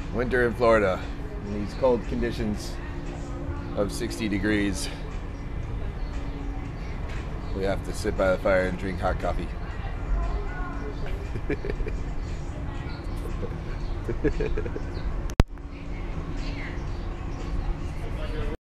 Winter in Florida, in these cold conditions of 60 degrees. We have to sit by the fire and drink hot coffee.